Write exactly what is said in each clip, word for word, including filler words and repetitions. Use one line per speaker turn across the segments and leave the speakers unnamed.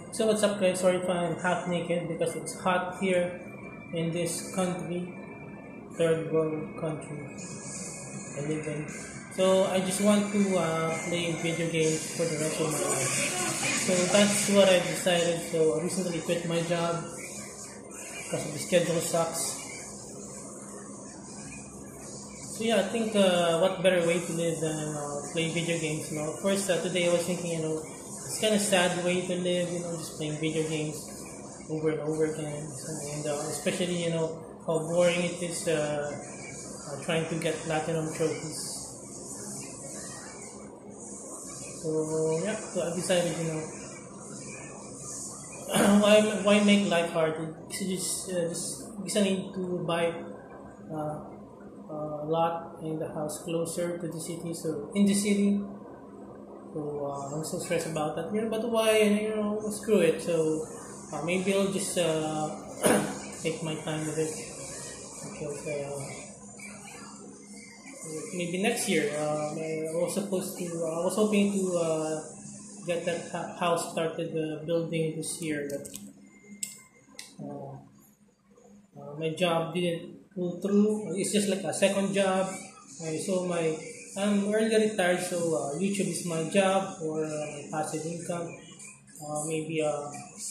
So what's up guys, sorry if I'm half naked because it's hot here in this country, third world country I live in. So I just want to uh, play video games for the rest of my life. So that's what I decided. So I recently quit my job because the schedule sucks. So yeah, I think uh, what better way to live than uh, play video games, you know. First, uh, today I was thinking, you know, it's kind of sad way to live, you know, just playing video games over and over again. So, and uh, especially, you know, how boring it is uh, uh, trying to get platinum trophies. So yeah, so I decided, you know, why why make life hard? It's just uh, just because I need to buy uh, a lot in the house closer to the city. So in the city, so uh, I'm so stressed about that. You know, but why? You know, screw it. So uh, maybe I'll just uh, take my time with it because uh, maybe next year. Uh, I was supposed to. I was hoping to uh, get that ha- house started uh, building this year, but uh, uh, my job didn't pull through. It's just like a second job. Uh, so my I'm early retired, so uh, YouTube is my job for uh, my passive income. Uh, maybe uh,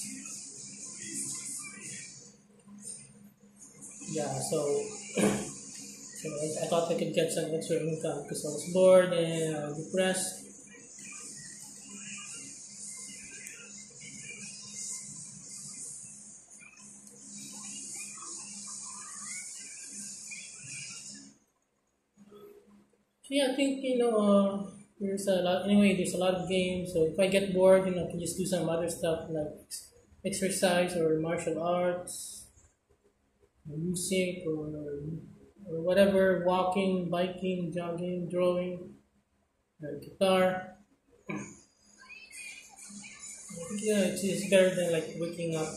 yeah. So so I, I thought I could get some extra income because I was bored and uh, depressed. So yeah, I think you know uh, there's a lot. Anyway, there's a lot of games. So if I get bored, you know, I can just do some other stuff like exercise or martial arts, music, or or whatever. Walking, biking, jogging, drawing, uh, guitar. Yeah, it's, it's better than like waking up,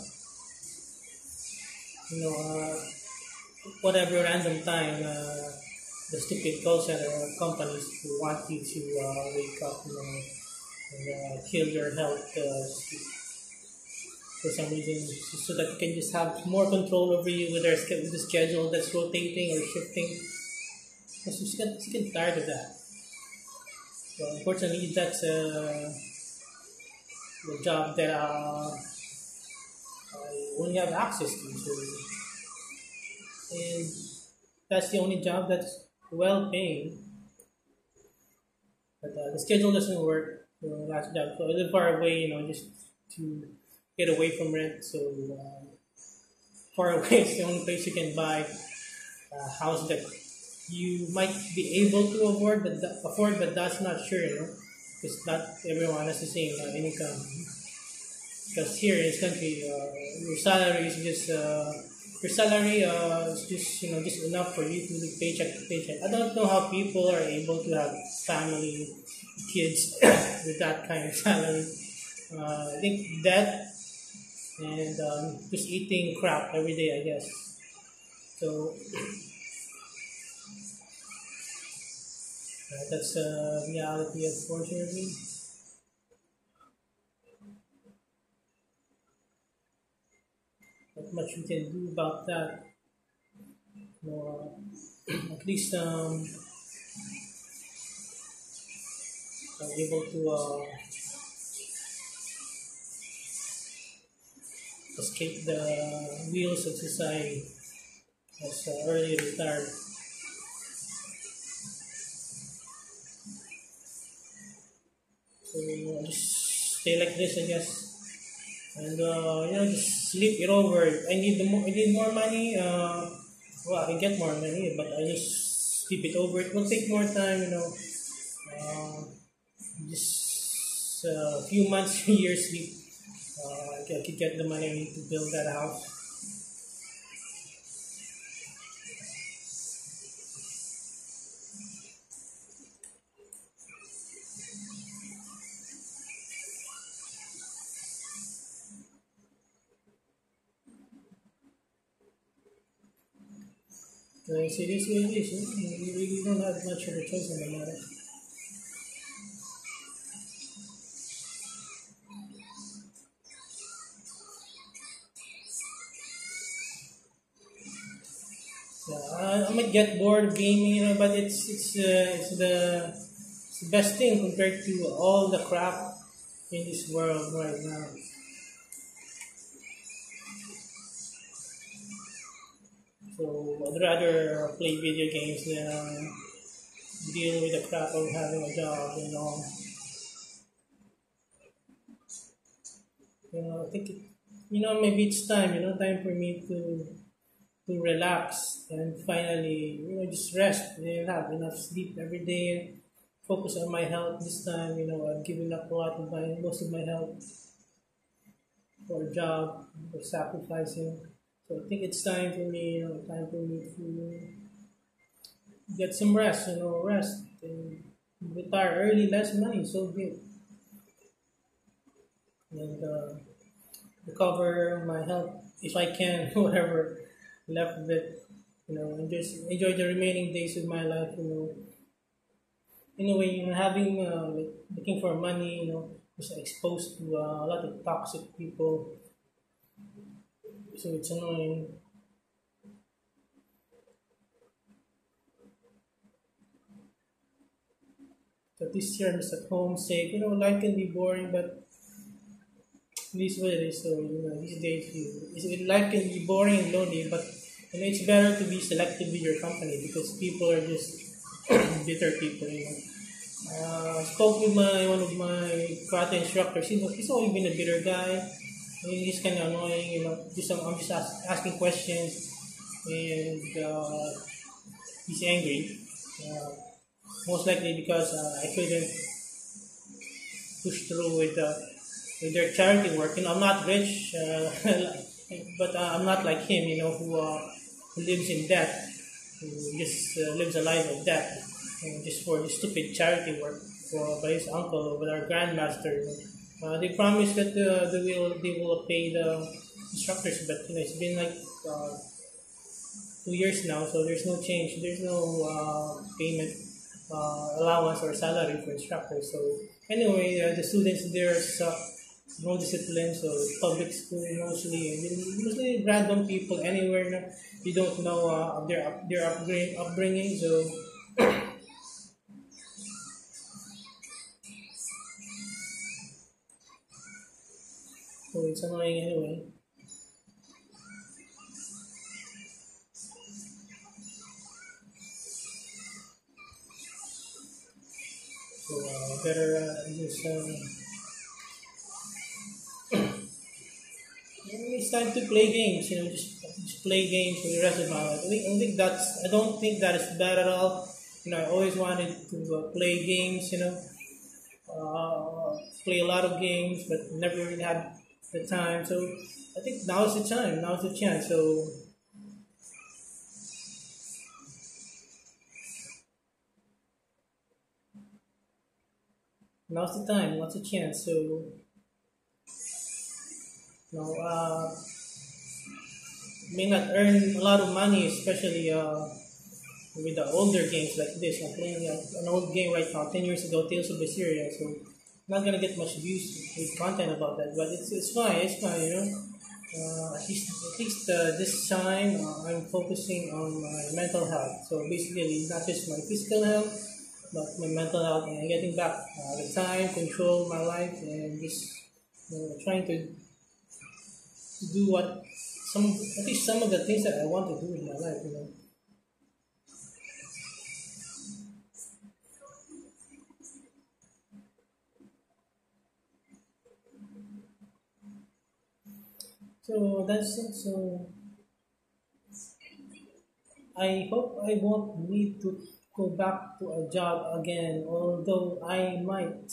you know, uh, whatever random time. Uh, the stupid call center companies who want you to uh, wake up, you know, and uh, kill your health uh, for some reason, so so that you can just have more control over you with, their, sch- with the schedule that's rotating or shifting. Because you get, you get tired of that. So unfortunately, that's uh, the job that uh, I only have access to. So, and that's the only job that's well paying, but uh, the schedule doesn't work. So that's job. So I live far away, you know, just to get away from rent. So uh, far away is the only place you can buy a house that you might be able to afford, but afford, but that's not sure, you know, because not everyone has the same uh, income. Because here in this country, uh, your salary is just uh, your salary uh, is just you know just enough for you to live paycheck to paycheck. I don't know how people are able to have family, kids with that kind of salary. Uh, I think that and um, just eating crap every day, I guess. So uh, that's a reality, unfortunately. Not much we can do about that. No, uh, at least um, I'm able to uh, escape the wheels of society as uh, early retired. So uh, just stay like this, I guess, and uh, you know just sleep it over. I need the more, I need more money. Uh, well, I can get more money, but I just sleep it over. It will take more time, you know. Uh, just a few months, years sleep. Uh, I could get the money I need to build that house. Uh, seriously, it is. You really don't have much of a choice in the matter. Yeah, I, I might get bored of gaming, you know, but it's it's uh, it's the it's the best thing compared to all the crap in this world right now. So I'd rather play video games than uh, deal with the crap of having a job. You know, you know, I think it, you know maybe it's time. You know, time for me to to relax and finally, you know, just rest and have enough sleep every day. Focus on my health this time. You know, I've given up a lot of my most of my health for a job, for sacrificing. So I think it's time for me. You know, time for me to get some rest. You know, rest and retire early, less money, so good, and uh, recover my health if I can, whatever left of it. You know, and just enjoy the remaining days of my life. You know, in a way, you know, having uh, like looking for money, you know, was exposed to uh, a lot of toxic people, so it's annoying. But this year I'm just at home, safe. You know, life can be boring, but this is what it is. So you know, these days, you, it's- life can be boring and lonely, but you know, it's better to be selective with your company because people are just bitter people. You know. Uh, spoke with my one of my karate instructors. He's, he's always been a bitter guy. I mean, he's kind of annoying, you know. Just I'm just ask, asking questions, and uh, he's angry. Uh, Most likely because uh, I couldn't push through with uh, with their charity work. You know, I'm not rich, uh, but uh, I'm not like him. You know, who uh, who lives in debt, who just uh, lives a life of debt, and just for the stupid charity work for by his uncle with our grandmaster. You know. Uh, they promised that uh, they will they will pay the instructors, but you know it's been like uh, two years now, so there's no change. There's no uh, payment uh, allowance or salary for instructors. So anyway, uh, the students there suck. No discipline, so public school mostly, mostly random people anywhere na you don't know uh, their their upbringing, upbringing. So so it's annoying anyway. So uh, better uh, just um, it's time to play games. You know, just just play games for the rest of my life. I think, I think that's. I don't think that is bad at all. You know, I always wanted to uh, play games. You know, uh, play a lot of games, but never really had the time. So I think now's the time. Now's the chance. So now's the time. Now's the chance. So you know, uh, may not earn a lot of money, especially uh, with the older games like this. I'm playing uh, an old game right now, ten years ago, Tales of Berseria. So not gonna get much views with content about that, but it's it's fine. It's fine, you know. Uh, at least at least uh, this time uh, I'm focusing on my mental health. So basically, not just my physical health, but my mental health and getting back uh, the time, control my life, and just you know, trying to do what some at least some of the things that I want to do in my life. You know. So that's it. So I hope I won't need to go back to a job again, although I might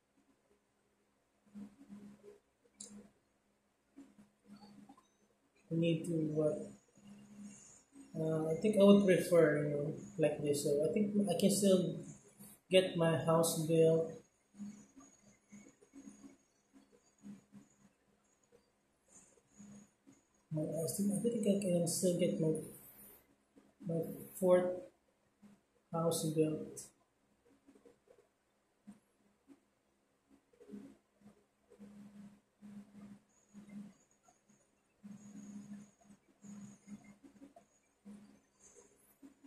need to work. Uh, I think I would prefer, you know, like this. So I think I can still get my house built. My, I, still, I think I can still get my, my fourth house built.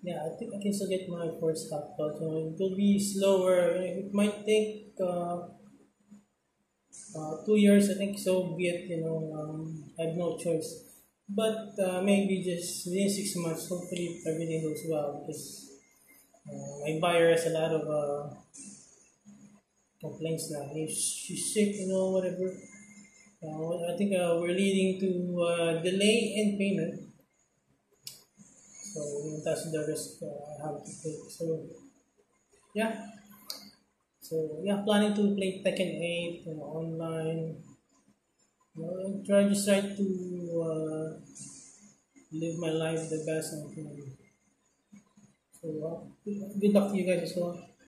yeah, I think I can still get my first laptop. So it will be slower. It might take uh, uh, two years. I think so. Be it, you know, um, I have no choice. But uh, maybe just within six months. Hopefully, everything goes well because uh, my buyer has a lot of uh, complaints now. He's, she's sick, you know, whatever. Uh, I think uh, we're leading to uh, delay in payment. So you know, that's the risk uh, I have to take. So yeah, so yeah, planning to play Tekken eight, you know, online. You know, and try just try to uh, live my life the best I can. So uh, good luck to you guys as well.